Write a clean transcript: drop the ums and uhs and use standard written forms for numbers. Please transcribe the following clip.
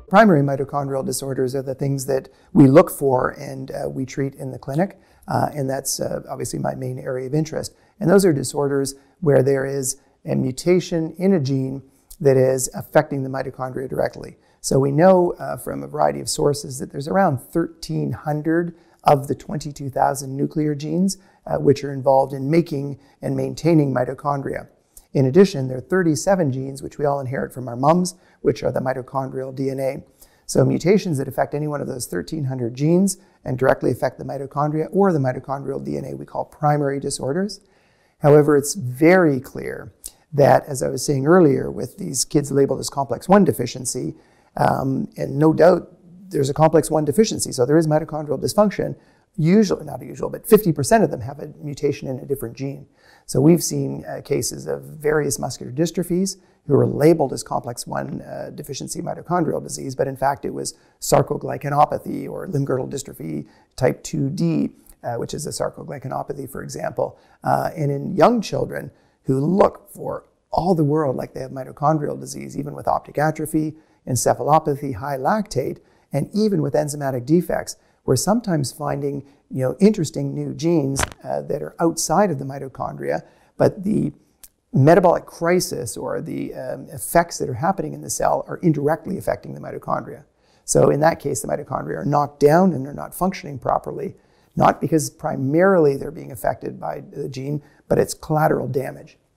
primary mitochondrial disorders are the things that we look for and we treat in the clinic. And that's obviously my main area of interest. And those are disorders where there is a mutation in a gene that is affecting the mitochondria directly. So we know from a variety of sources that there's around 1,300 of the 22,000 nuclear genes which are involved in making and maintaining mitochondria. In addition, there are 37 genes which we all inherit from our mums, which are the mitochondrial DNA. So mutations that affect any one of those 1,300 genes and directly affect the mitochondria or the mitochondrial DNA we call primary disorders. However, it's very clear that, as I was saying earlier, with these kids labeled as complex 1 deficiency, and no doubt there's a complex 1 deficiency, so there is mitochondrial dysfunction, usually, not usual, but 50% of them have a mutation in a different gene. So we've seen cases of various muscular dystrophies who are labeled as complex 1 deficiency mitochondrial disease, but in fact it was sarcoglycanopathy or limb-girdle dystrophy type 2D, which is a sarcoglycanopathy, for example. And in young children who look for all the world like they have mitochondrial disease, even with optic atrophy, encephalopathy, high lactate, and even with enzymatic defects, we're sometimes finding interesting new genes that are outside of the mitochondria, but the metabolic crisis or the effects that are happening in the cell are indirectly affecting the mitochondria. So in that case, the mitochondria are knocked down and they're not functioning properly, not because primarily they're being affected by the gene, but it's collateral damage.